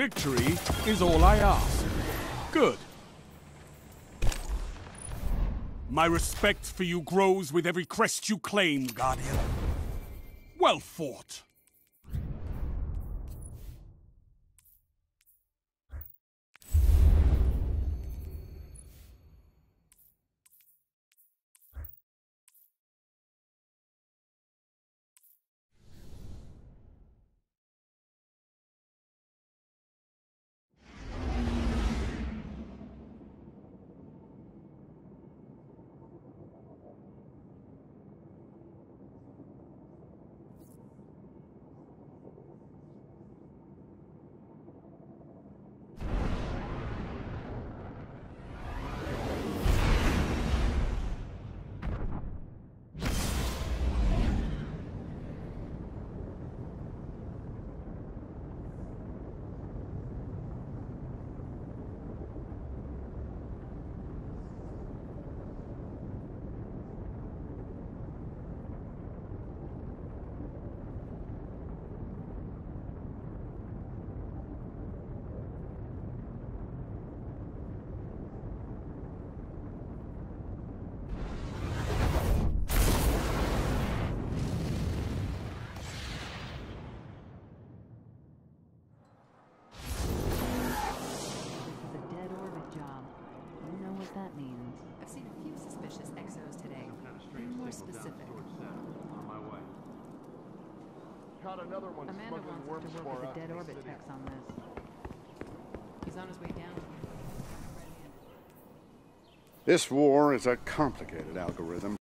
Victory is all I ask. Good. My respect for you grows with every crest you claim, Guardian. Well fought. That means. I've seen a few suspicious exos today. Be more specific. On my way. Caught another one Amanda smuggling wants us worms to for work with us. the dead orbit techs on this. He's on his way down. This war is a complicated algorithm.